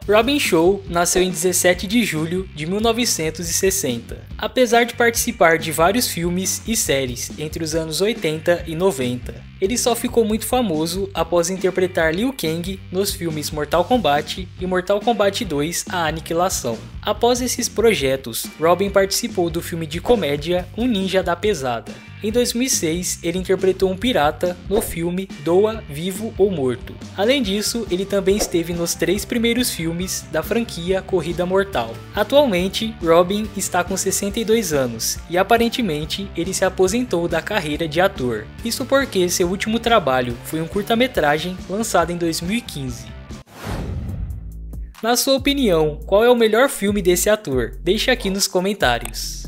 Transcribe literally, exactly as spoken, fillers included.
Robin Shou nasceu em dezessete de julho de mil novecentos e sessenta. Apesar de participar de vários filmes e séries entre os anos oitenta e noventa, ele só ficou muito famoso após interpretar Liu Kang nos filmes Mortal Kombat e Mortal Kombat dois: A Aniquilação. Após esses projetos, Robin participou do filme de comédia Um Ninja da Pesada. Em dois mil e seis, ele interpretou um pirata no filme Doa, Vivo ou Morto. Além disso, ele também esteve nos três primeiros filmes da franquia Corrida Mortal. Atualmente, Robin está com sessenta e dois anos e aparentemente ele se aposentou da carreira de ator. Isso porque seu último trabalho foi um curta-metragem lançado em dois mil e quinze. Na sua opinião, qual é o melhor filme desse ator? Deixe aqui nos comentários.